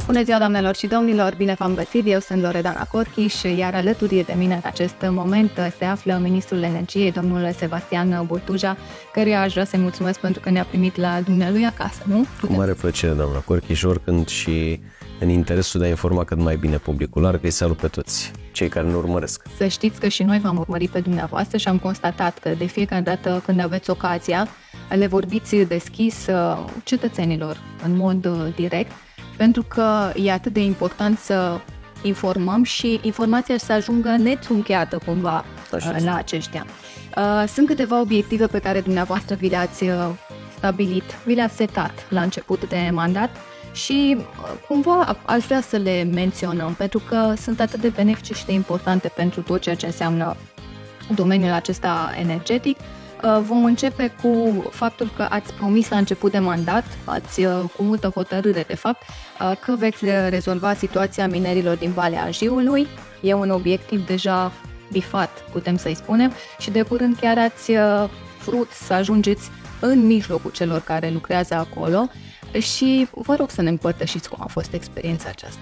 Bună ziua, doamnelor și domnilor, bine v-am găsit, eu sunt Loredana Corchiș, iar alături de mine în acest moment se află Ministrul Energiei, domnul Sebastian Burtuja, căruia aș vrea să-i mulțumesc pentru că ne-a primit la dumnealui acasă, nu? Cu mare plăcere, doamna Corchiș, oricând și în interesul de a informa cât mai bine publicul larg, îi salut pe toți cei care ne urmăresc. Să știți că și noi v-am urmărit pe dumneavoastră și am constatat că de fiecare dată când aveți ocazia, le vorbiți deschis cetățenilor în mod direct, pentru că e atât de important să informăm și informația să ajungă netrunchiată cumva la aceștia. Sunt câteva obiective pe care dumneavoastră vi le-ați stabilit, vi le-ați setat la început de mandat și cumva aș vrea să le menționăm pentru că sunt atât de benefice și de importante pentru tot ceea ce înseamnă domeniul acesta energetic. Vom începe cu faptul că ați promis la început de mandat, cu multă hotărâre de fapt, că veți rezolva situația minerilor din Valea Jiului. E un obiectiv deja bifat, putem să-i spunem, și de curând chiar ați vrut să ajungeți în mijlocul celor care lucrează acolo și vă rog să ne împărtășiți cum a fost experiența aceasta.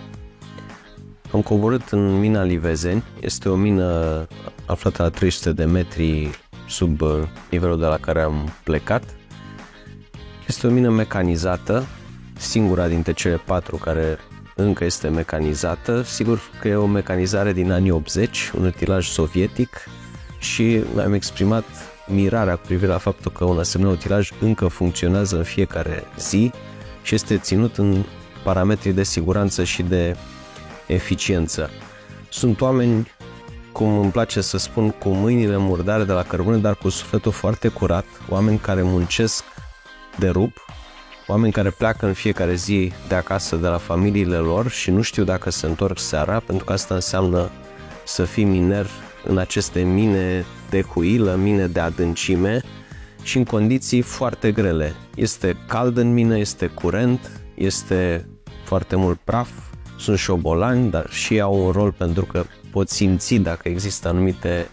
Am coborât în mina Livezeni, este o mină aflată la 300 de metri sub nivelul de la care am plecat. Este o mină mecanizată, singura dintre cele 4 care încă este mecanizată. Sigur că e o mecanizare din anii 80, un utilaj sovietic, și mi-am exprimat mirarea cu privire la faptul că un asemenea utilaj încă funcționează în fiecare zi și este ținut în parametri de siguranță și de eficiență. Sunt oameni, cum îmi place să spun, cu mâinile murdare de la cărbune, dar cu sufletul foarte curat, oameni care muncesc de rup, oameni care pleacă în fiecare zi de acasă, de la familiile lor și nu știu dacă se întorc seara, pentru că asta înseamnă să fii miner în aceste mine de huilă, mine de adâncime și în condiții foarte grele. Este cald în mină, este curent, este foarte mult praf, sunt șobolani, dar și au un rol pentru că pot simți dacă există anumite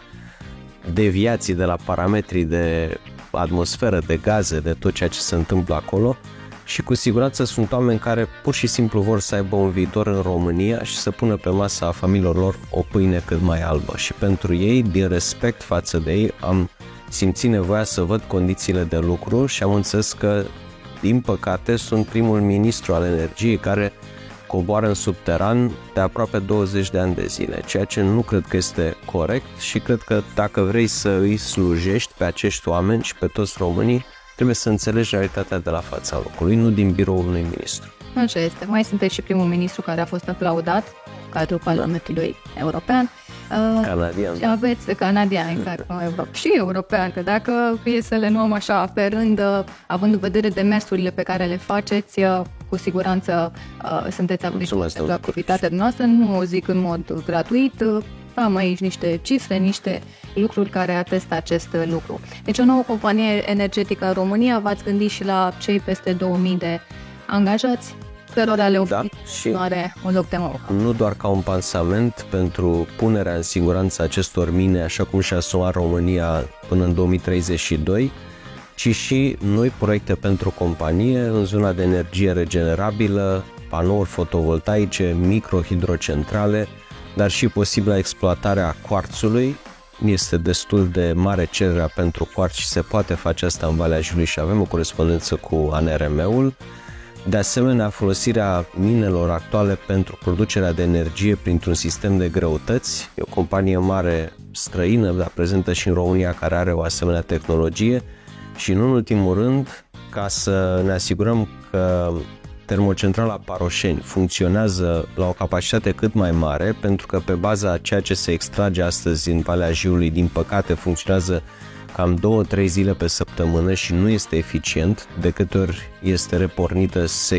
deviații de la parametrii de atmosferă, de gaze, de tot ceea ce se întâmplă acolo, și cu siguranță sunt oameni care pur și simplu vor să aibă un viitor în România și să pună pe masa familiilor lor o pâine cât mai albă, și pentru ei, din respect față de ei, am simțit nevoia să văd condițiile de lucru și am înțeles că, din păcate, sunt primul ministru al energiei care coboară în subteran de aproape 20 de ani de zile, ceea ce nu cred că este corect și cred că dacă vrei să îi slujești pe acești oameni și pe toți românii, trebuie să înțelegi realitatea de la fața locului, nu din biroul unui ministru. Așa este. Mai sunteți și primul ministru care a fost aplaudat în cadrul Parlamentului European. Canadian. Și aveți canadian, și european, că dacă e să le luăm așa pe rând, având în vedere demersurile pe care le faceți, cu siguranță sunteți aplicați la activitatea noastră, nu o zic în mod gratuit. Am aici niște cifre, niște lucruri care atestă acest lucru. Deci o nouă companie energetică în România, v-ați gândit și la cei peste 2000 de angajați, cărora le oferiți un loc de muncă. Nu doar ca un pansament pentru punerea în siguranță acestor mine, așa cum și-a asumat România până în 2032, ci și noi proiecte pentru companie în zona de energie regenerabilă, panouri fotovoltaice, microhidrocentrale, dar și posibilă exploatarea cuarțului. Este destul de mare cererea pentru cuarț și se poate face asta în Valea Jiului și avem o corespondență cu ANRM-ul. De asemenea, folosirea minelor actuale pentru producerea de energie printr-un sistem de greutăți. E o companie mare străină, dar prezentă și în România, care are o asemenea tehnologie. Și în ultimul rând, ca să ne asigurăm că termocentrala Paroșeni funcționează la o capacitate cât mai mare, pentru că pe baza a ceea ce se extrage astăzi în Valea Jiului, din păcate, funcționează cam 2-3 zile pe săptămână și nu este eficient. De câte ori este repornită, se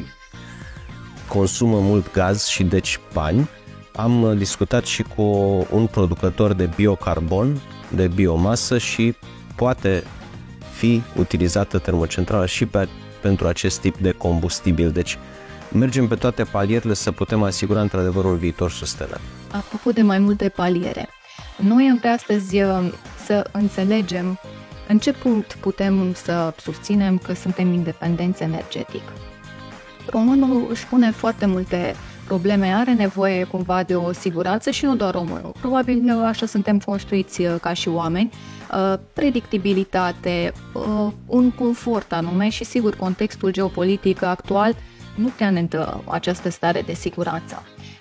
consumă mult gaz și deci bani. Am discutat și cu un producător de biocarbon, de biomasă, și poate fi utilizată termocentrala și pentru acest tip de combustibil. Deci mergem pe toate palierele să putem asigura într-adevăr un viitor sustenabil. Apropo de mai multe paliere, noi am vrea astăzi să înțelegem în ce punct putem să susținem că suntem independenți energetic. Românul își pune foarte multe probleme are nevoie cumva de o siguranță și nu doar românul. Probabil așa suntem construiți ca și oameni. Predictibilitate, un confort anume și sigur contextul geopolitic actual nu prea ne dă această stare de siguranță.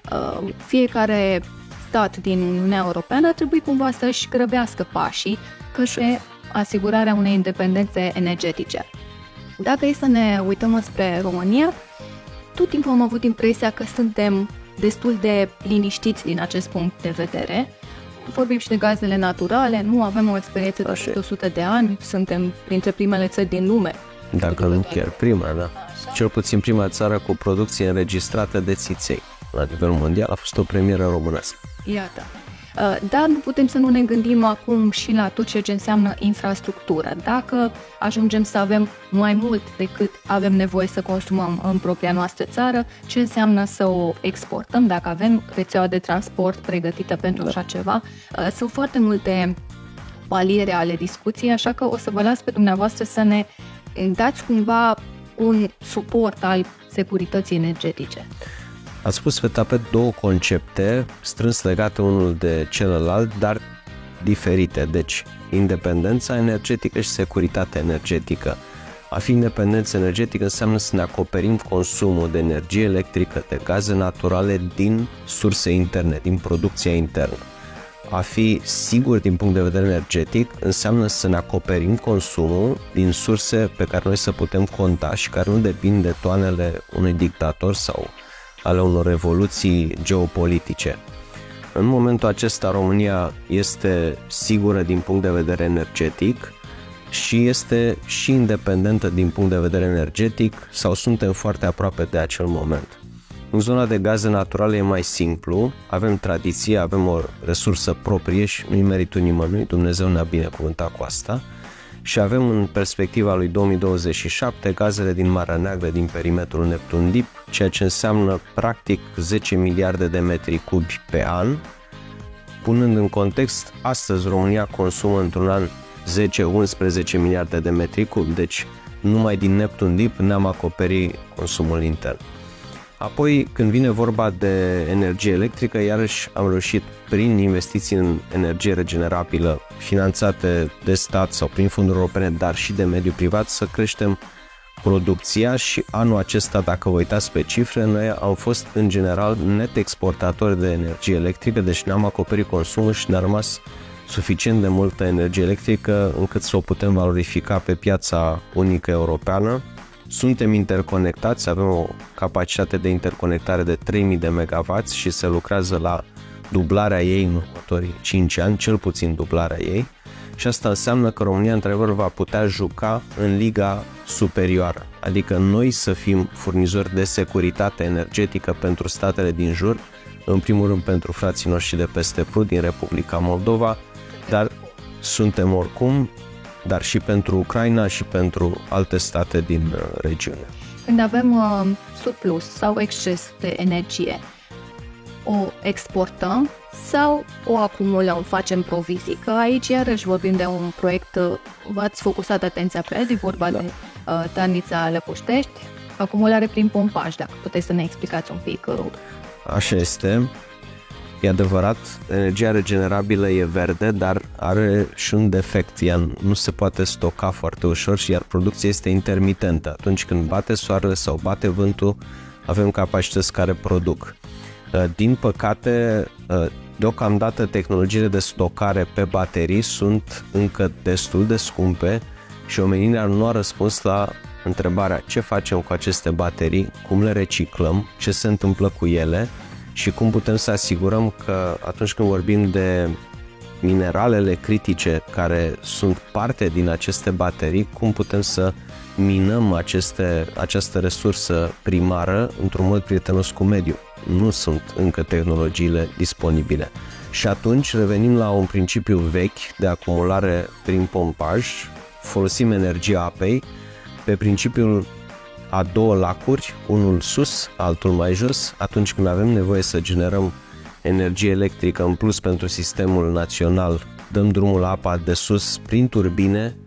Fiecare stat din Uniunea Europeană trebuie cumva să-și grăbească pașii către asigurarea unei independențe energetice. Dacă e să ne uităm spre România, tot timpul am avut impresia că suntem destul de liniștiți din acest punct de vedere. Vorbim și de gazele naturale, nu avem o experiență de 100 de ani, suntem printre primele țări din lume. Dacă nu chiar prima, da. Cel puțin prima țară cu producție înregistrată de țiței. La nivel mondial a fost o premieră românească. Iată. Dar nu putem să nu ne gândim acum și la tot ce înseamnă infrastructură. Dacă ajungem să avem mai mult decât avem nevoie să consumăm în propria noastră țară, ce înseamnă să o exportăm, dacă avem rețeaua de transport pregătită pentru așa ceva. Sunt foarte multe paliere ale discuției, așa că o să vă las pe dumneavoastră să ne dați cumva un suport al securității energetice. Ați pus pe tapet două concepte strâns legate unul de celălalt, dar diferite. Deci, independența energetică și securitatea energetică. A fi independență energetică înseamnă să ne acoperim consumul de energie electrică, de gaze naturale din surse interne, din producția internă. A fi sigur din punct de vedere energetic înseamnă să ne acoperim consumul din surse pe care noi să putem conta și care nu depind de toanele unui dictator sau ale unor revoluții geopolitice. În momentul acesta România este sigură din punct de vedere energetic și este și independentă din punct de vedere energetic sau suntem foarte aproape de acel moment. În zona de gaze naturale e mai simplu, avem tradiție, avem o resursă proprie și nu-i meritul nimănui, Dumnezeu ne-a binecuvântat cu asta. Și avem în perspectiva lui 2027 gazele din Marea Neagră din perimetrul Neptun Deep, ceea ce înseamnă practic 10 miliarde de metri cubi pe an. Punând în context, astăzi România consumă într-un an 10-11 miliarde de metri cubi, deci numai din Neptun Deep ne-am acoperit consumul intern. Apoi, când vine vorba de energie electrică, iarăși am reușit prin investiții în energie regenerabilă finanțate de stat sau prin fonduri europene, dar și de mediul privat, să creștem producția și anul acesta, dacă vă uitați pe cifre, noi am fost în general net exportatori de energie electrică, deci ne-am acoperit consumul și ne-a rămas suficient de multă energie electrică încât să o putem valorifica pe piața unică europeană. Suntem interconectați, avem o capacitate de interconectare de 3000 de MW și se lucrează la dublarea ei în următorii 5 ani, cel puțin dublarea ei. Și asta înseamnă că România într-adevăr va putea juca în liga superioară, adică noi să fim furnizori de securitate energetică pentru statele din jur, în primul rând pentru frații noștri de peste Prut din Republica Moldova, dar suntem oricum, dar și pentru Ucraina și pentru alte state din regiune. Când avem surplus sau exces de energie, o exportăm sau o acumulăm, facem provizii? Că aici iarăși vorbim de un proiect, v-ați focusat atenția pe el, e vorba de Târnița Lăpuștești, acumulare prin pompaj, dacă puteți să ne explicați un pic. Așa este. E adevărat, energia regenerabilă e verde, dar are și un defect. Ea nu se poate stoca foarte ușor și iar producția este intermitentă. Atunci când bate soarele sau bate vântul, avem capacități care produc. Din păcate, deocamdată tehnologiile de stocare pe baterii sunt încă destul de scumpe și omenirea nu a răspuns la întrebarea ce facem cu aceste baterii, cum le reciclăm, ce se întâmplă cu ele și cum putem să asigurăm că atunci când vorbim de mineralele critice care sunt parte din aceste baterii, cum putem să minăm această resursă primară într-un mod prietenos cu mediul. Nu sunt încă tehnologiile disponibile. Și atunci revenim la un principiu vechi de acumulare prin pompaj, folosim energia apei pe principiul a două lacuri, unul sus, altul mai jos, atunci când avem nevoie să generăm energie electrică în plus pentru sistemul național, dăm drumul la apa de sus prin turbine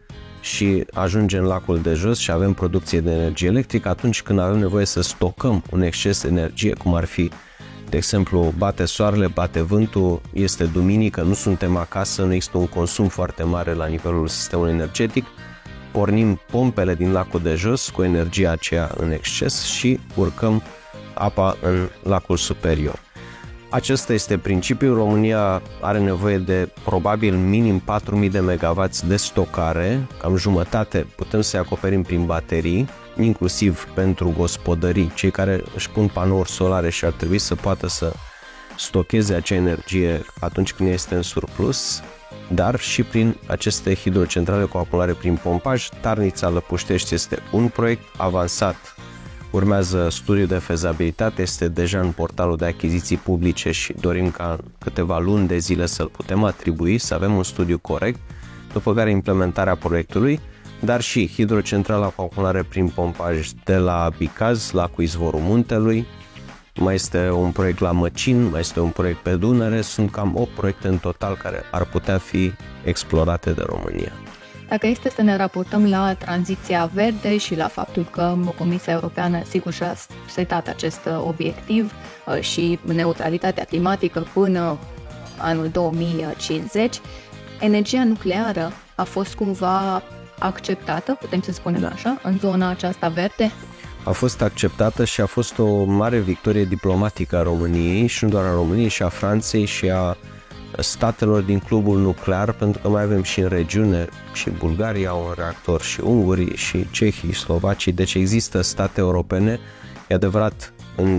și ajunge în lacul de jos și avem producție de energie electrică, atunci când avem nevoie să stocăm un exces de energie, cum ar fi, de exemplu, bate soarele, bate vântul, este duminică, nu suntem acasă, nu există un consum foarte mare la nivelul sistemului energetic, pornim pompele din lacul de jos cu energia aceea în exces și urcăm apa în lacul superior. Acesta este principiul. România are nevoie de probabil minim 4.000 de MW de stocare, cam jumătate putem să-i acoperim prin baterii, inclusiv pentru gospodării, cei care își pun panouri solare și ar trebui să poată să stocheze acea energie atunci când este în surplus, dar și prin aceste hidrocentrale cu acumulare prin pompaj. Tarnița Lăpuștești este un proiect avansat. Urmează studiul de fezabilitate, este deja în portalul de achiziții publice și dorim ca în câteva luni de zile să-l putem atribui, să avem un studiu corect, după care implementarea proiectului, dar și hidrocentrala cu acumulare prin pompaj de la Bicaz, lacul Izvorul Muntelui, mai este un proiect la Măcin, mai este un proiect pe Dunăre, sunt cam 8 proiecte în total care ar putea fi explorate de România. Dacă este să ne raportăm la tranziția verde și la faptul că Comisia Europeană sigur și-a setat acest obiectiv și neutralitatea climatică până anul 2050, energia nucleară a fost cumva acceptată, putem să spunem așa, în zona aceasta verde? A fost acceptată și a fost o mare victorie diplomatică a României și nu doar a României, și a Franței și a statelor din clubul nuclear, pentru că mai avem și în regiune, și Bulgaria un reactor, și ungurii, și cehii, slovacii, deci există state europene. E adevărat,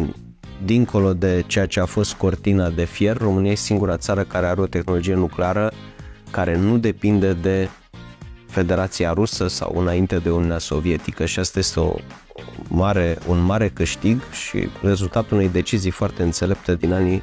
dincolo de ceea ce a fost cortina de fier, România e singura țară care are o tehnologie nucleară care nu depinde de Federația Rusă sau înainte de Uniunea Sovietică, și asta este un mare câștig și rezultatul unei decizii foarte înțelepte din anii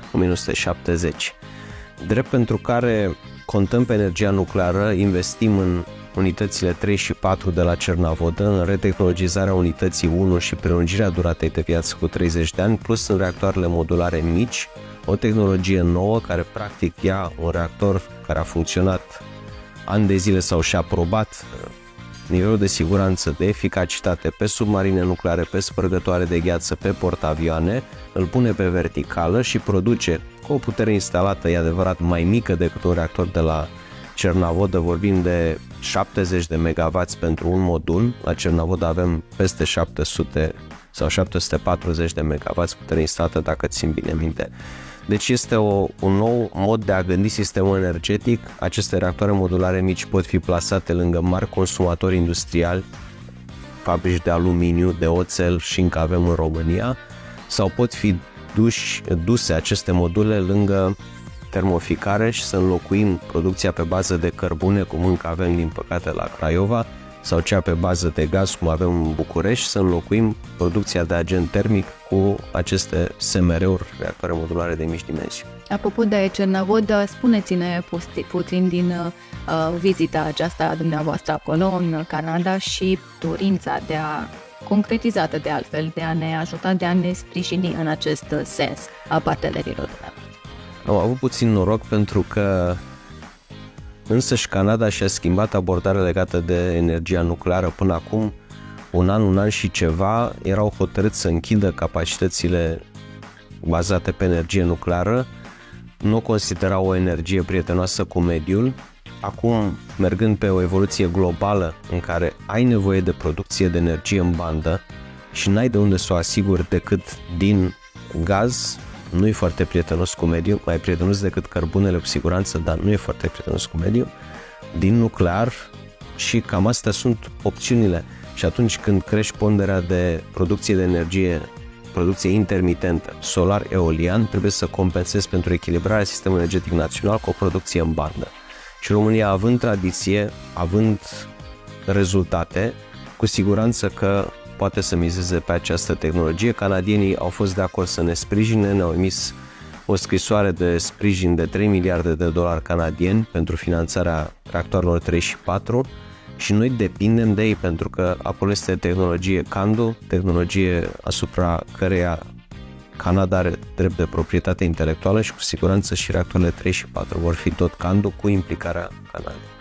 1970. Drept pentru care contăm pe energia nucleară, investim în unitățile 3 și 4 de la Cernavodă, în retehnologizarea unității 1 și prelungirea duratei de viață cu 30 de ani, plus în reactoarele modulare mici, o tehnologie nouă care practic ia un reactor care a funcționat ani de zile sau și-a probat nivelul de siguranță, de eficacitate pe submarine nucleare, pe spărgătoare de gheață, pe portavioane, îl pune pe verticală și produce cu o putere instalată, e adevărat, mai mică decât un reactor de la Cernavodă, vorbim de 70 de MW pentru un modul. La Cernavodă avem peste 700 sau 740 de MW putere instalată, dacă țin bine minte. Deci este un nou mod de a gândi sistemul energetic. Aceste reactoare modulare mici pot fi plasate lângă mari consumatori industriali, fabrici de aluminiu, de oțel, și încă avem în România, sau pot fi duse aceste module lângă termoficare și să înlocuim producția pe bază de cărbune, cum încă avem din păcate la Craiova, sau cea pe bază de gaz, cum avem în București, să înlocuim producția de agent termic cu aceste SMR-uri, reactoare modulare de mici dimensiuni. Apropo de Cernavodă, spuneți-ne puțin din vizita aceasta a dumneavoastră acolo, în Canada, și dorința de a concretizată de altfel, de a ne ajuta, de a ne sprijini în acest sens a partenerilor. Am avut puțin noroc pentru că însăși Canada și-a schimbat abordarea legată de energia nucleară. Până acum, un an și ceva, erau hotărâți să închidă capacitățile bazate pe energie nucleară, nu o considerau o energie prietenoasă cu mediul. Acum, mergând pe o evoluție globală în care ai nevoie de producție de energie în bandă și n-ai de unde să o asiguri decât din gaz, nu e foarte prietenos cu mediul, mai prietenos decât cărbunele cu siguranță, dar nu e foarte prietenos cu mediul, din nuclear, și cam astea sunt opțiunile. Și atunci când crești ponderea de producție de energie, producție intermitentă, solar-eolian, trebuie să compensezi pentru echilibrarea sistemului energetic național cu o producție în bandă. Și România, având tradiție, având rezultate, cu siguranță că poate să mizeze pe această tehnologie. Canadienii au fost de acord să ne sprijine, ne-au emis o scrisoare de sprijin de 3 miliarde de dolari canadieni pentru finanțarea reactoarelor 3 și 4 și noi depindem de ei, pentru că acolo este tehnologie CANDU, tehnologie asupra căreia Canada are drept de proprietate intelectuală, și cu siguranță și reactoarele 3 și 4 vor fi tot CANDU cu implicarea Canadei.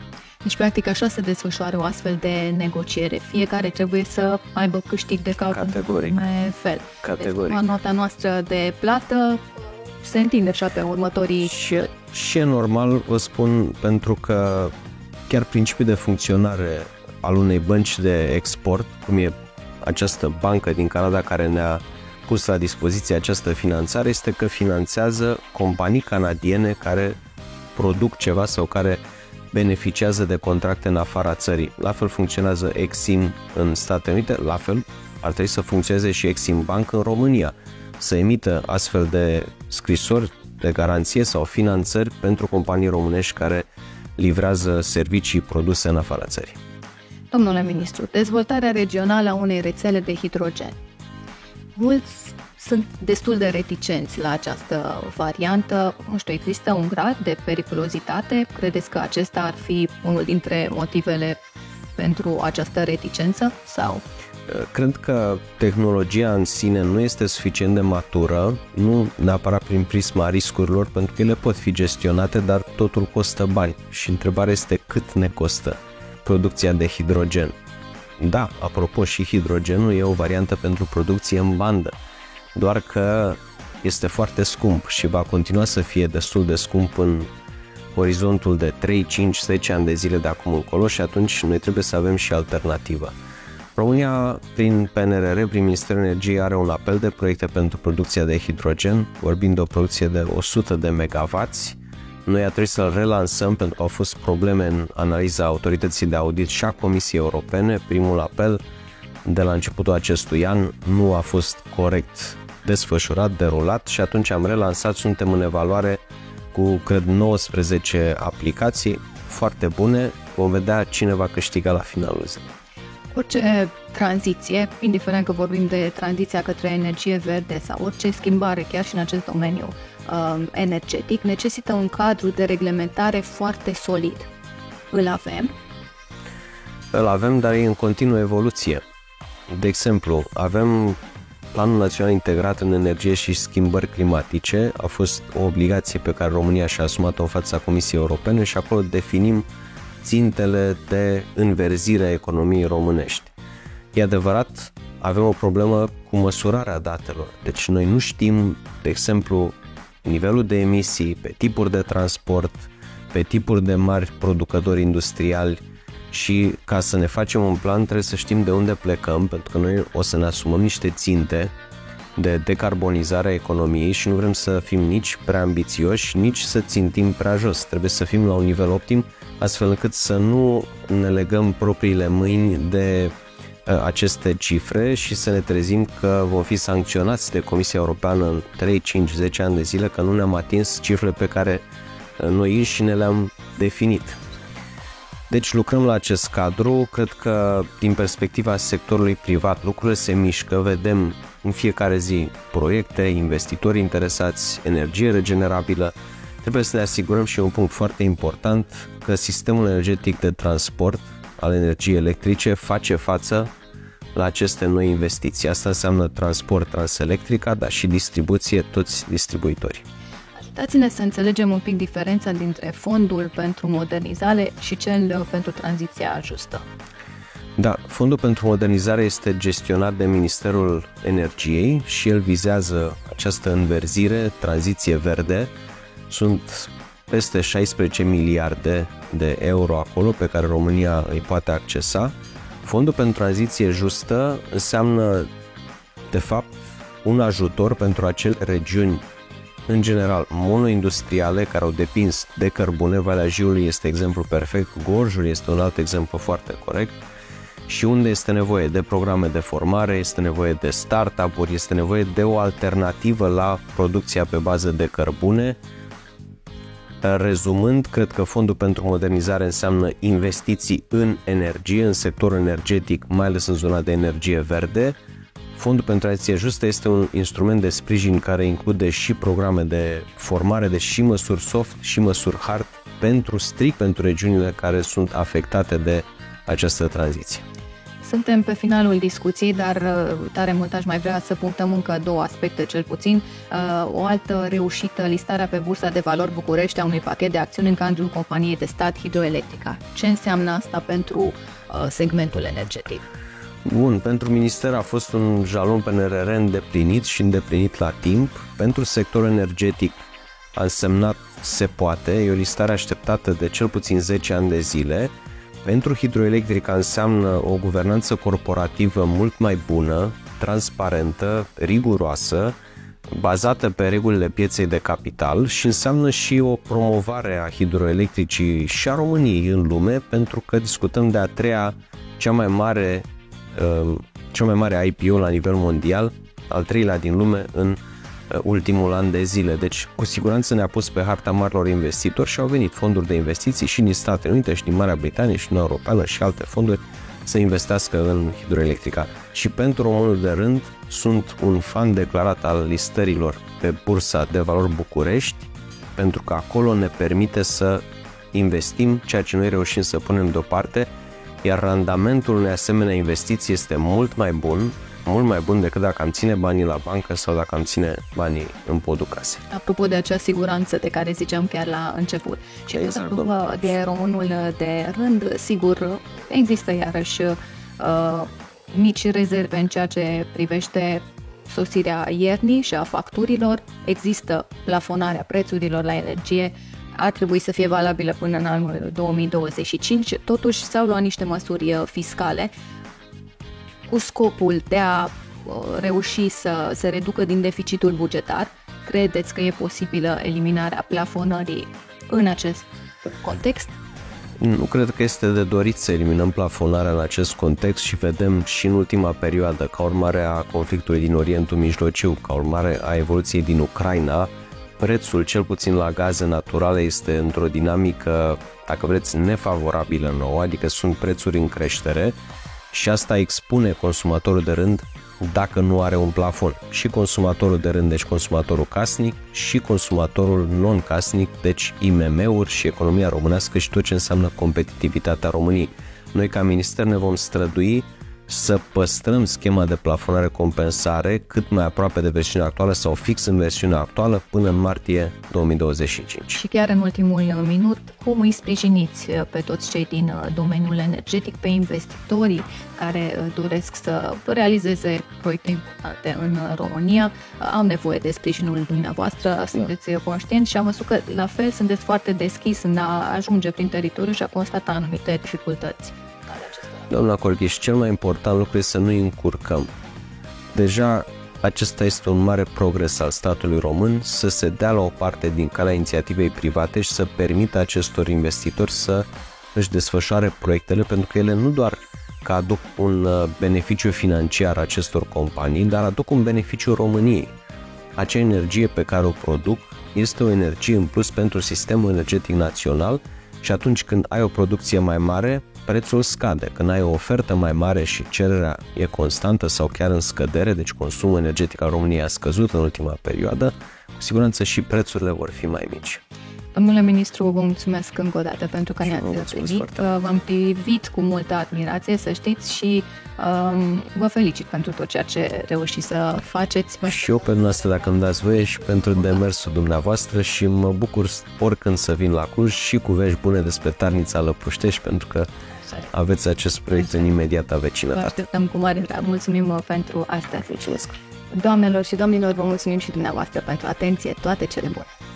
Deci, practic, așa se desfășoară o astfel de negociere. Fiecare trebuie să aibă câștig de cauză în fel. Categoric. Deci, nota noastră de plată se întinde așa pe următorii... Și e normal, vă spun, pentru că chiar principiul de funcționare al unei bănci de export, cum e această bancă din Canada care ne-a pus la dispoziție această finanțare, este că finanțează companii canadiene care produc ceva sau care beneficiază de contracte în afara țării. La fel funcționează Exim în Statele Unite, la fel ar trebui să funcționeze și Exim Bank în România, să emită astfel de scrisori de garanție sau finanțări pentru companii românești care livrează servicii produse în afara țării. Domnule ministru, dezvoltarea regională a unei rețele de hidrogen. Mulți sunt destul de reticenți la această variantă. Nu știu, există un grad de periculozitate? Credeți că acesta ar fi unul dintre motivele pentru această reticență? Sau? Cred că tehnologia în sine nu este suficient de matură, nu neapărat prin prisma riscurilor, pentru că ele pot fi gestionate, dar totul costă bani. Și întrebarea este cât ne costă producția de hidrogen. Da, apropo, și hidrogenul e o variantă pentru producție în bandă, doar că este foarte scump și va continua să fie destul de scump în orizontul de 3, 5, 10 ani de zile de acum încolo și atunci noi trebuie să avem și alternativă. România, prin PNRR, prin Ministerul Energiei, are un apel de proiecte pentru producția de hidrogen, vorbind de o producție de 100 de megawatts. Noi a trebuit să-l relansăm pentru că au fost probleme în analiza autorității de audit și a Comisiei Europene. Primul apel de la începutul acestui an nu a fost corect desfășurat, derulat și atunci am relansat, suntem în evaluare cu, cred, 19 aplicații foarte bune. Vom vedea cine va câștiga la finalul zilei. Orice tranziție, indiferent că vorbim de tranziția către energie verde sau orice schimbare chiar și în acest domeniu energetic, necesită un cadru de reglementare foarte solid. Îl avem? Îl avem, dar e în continuă evoluție. De exemplu, avem Planul Național Integrat în Energie și Schimbări Climatice. A fost o obligație pe care România și-a asumat-o în fața Comisiei Europene și acolo definim țintele de înverzire a economiei românești. E adevărat, avem o problemă cu măsurarea datelor. Deci noi nu știm, de exemplu, nivelul de emisii pe tipuri de transport, pe tipuri de mari producători industriali și ca să ne facem un plan trebuie să știm de unde plecăm, pentru că noi o să ne asumăm niște ținte de decarbonizare a economiei și nu vrem să fim nici prea ambițioși, nici să țintim prea jos. Trebuie să fim la un nivel optim, astfel încât să nu ne legăm propriile mâini de aceste cifre și să ne trezim că vom fi sancționați de Comisia Europeană în 3, 5, 10 ani de zile că nu ne-am atins cifrele pe care noi înșine le-am definit. Deci lucrăm la acest cadru, cred că din perspectiva sectorului privat lucrurile se mișcă, vedem în fiecare zi proiecte, investitori interesați, energie regenerabilă. Trebuie să ne asigurăm și un punct foarte important că sistemul energetic de transport al energiei electrice face față la aceste noi investiții. Asta înseamnă transport transelectrica, dar și distribuție, toți distribuitorii. Dați-ne să înțelegem un pic diferența dintre fondul pentru modernizare și cel pentru tranziția justă. Da, fondul pentru modernizare este gestionat de Ministerul Energiei și el vizează această înverzire, tranziție verde. Sunt peste 16 miliarde de euro acolo pe care România îi poate accesa. Fondul pentru tranziție justă înseamnă, de fapt, un ajutor pentru acele regiuni, în general, monoindustriale, care au depins de cărbune. Valea Jiului este exemplu perfect, Gorjul este un alt exemplu foarte corect, și unde este nevoie de programe de formare, este nevoie de startup-uri, este nevoie de o alternativă la producția pe bază de cărbune. Rezumând, cred că fondul pentru modernizare înseamnă investiții în energie, în sectorul energetic, mai ales în zona de energie verde. Fondul pentru tranziție justă este un instrument de sprijin care include și programe de formare, deci și măsuri soft și măsuri hard strict pentru regiunile care sunt afectate de această tranziție. Suntem pe finalul discuției, dar tare mult aș mai vrea să punctăm încă două aspecte cel puțin. O altă reușită, listarea pe Bursa de Valori București a unui pachet de acțiuni în cadrul companiei de stat Hidroelectrica. Ce înseamnă asta pentru segmentul energetic? Bun, pentru minister a fost un jalon PNRR îndeplinit și îndeplinit la timp. Pentru sectorul energetic a însemnat se poate, e o listare așteptată de cel puțin 10 ani de zile. Pentru Hidroelectrica înseamnă o guvernanță corporativă mult mai bună, transparentă, riguroasă, bazată pe regulile pieței de capital și înseamnă și o promovare a hidroelectricii și a României în lume, pentru că discutăm de a treia cea mai mare IPO la nivel mondial, al treilea din lume în ultimul an de zile. Deci, cu siguranță ne-a pus pe harta marilor investitori și au venit fonduri de investiții și din Statele Unite și din Marea Britanie și din Europeană și alte fonduri să investească în Hidroelectrica. Și pentru românul de rând, sunt un fan declarat al listărilor pe Bursa de Valori București, pentru că acolo ne permite să investim ceea ce noi reușim să punem deoparte, iar randamentul unei asemenea investiții este mult mai bun decât dacă am ține banii la bancă sau dacă am ține banii în podul casei. Apropo de acea siguranță de care ziceam chiar la început. Și exact, de românul de rând, sigur, există iarăși mici rezerve în ceea ce privește sosirea iernii și a facturilor. Există plafonarea prețurilor la energie, ar trebui să fie valabilă până în anul 2025. Totuși s-au luat niște măsuri fiscale cu scopul de a reuși să se reducă din deficitul bugetar. Credeți că e posibilă eliminarea plafonării în acest context? Nu cred că este de dorit să eliminăm plafonarea în acest context și vedem și în ultima perioadă, ca urmare a conflictului din Orientul Mijlociu, ca urmare a evoluției din Ucraina, prețul, cel puțin la gaze naturale, este într-o dinamică, dacă vreți, nefavorabilă nouă, adică sunt prețuri în creștere și asta expune consumatorul de rând dacă nu are un plafon. Și consumatorul de rând, deci consumatorul casnic, și consumatorul non-casnic, deci IMM-uri și economia românească și tot ce înseamnă competitivitatea României. Noi ca minister ne vom strădui să păstrăm schema de plafonare compensare cât mai aproape de versiunea actuală sau fix în versiunea actuală până în martie 2025. Și chiar în ultimul minut, cum îi sprijiniți pe toți cei din domeniul energetic, pe investitorii care doresc să realizeze proiecte importante în România? Am nevoie de sprijinul dumneavoastră, sunteți conștienți și am văzut că la fel sunteți foarte deschis în a ajunge prin teritoriu și a constata anumite dificultăți. Doamna Colghiș, cel mai important lucru este să nu încurcăm. Deja acesta este un mare progres al statului român, să se dea la o parte din calea inițiativei private și să permită acestor investitori să își desfășoare proiectele, pentru că ele nu doar că aduc un beneficiu financiar acestor companii, dar aduc un beneficiu României. Acea energie pe care o produc este o energie în plus pentru sistemul energetic național și atunci când ai o producție mai mare, prețul scade. Când ai o ofertă mai mare și cererea e constantă sau chiar în scădere, deci consumul energetic al României a scăzut în ultima perioadă, cu siguranță și prețurile vor fi mai mici. Domnule ministru, vă mulțumesc încă o dată pentru că ne-ați privit. V-am privit cu multă admirație, să știți, și vă felicit pentru tot ceea ce reușiți să faceți. Și eu pe dumneavoastră, dacă îmi dați voie, și pentru demersul dumneavoastră și mă bucur oricând să vin la Cluj și cu vești bune despre Tarnița Lăpuștești, pentru că aveți acest proiect în imediata vecinătate. Vă așteptăm cu mare drag. Mulțumim pentru asta. Doamnelor și domnilor, vă mulțumim și dumneavoastră pentru atenție. Toate cele bune!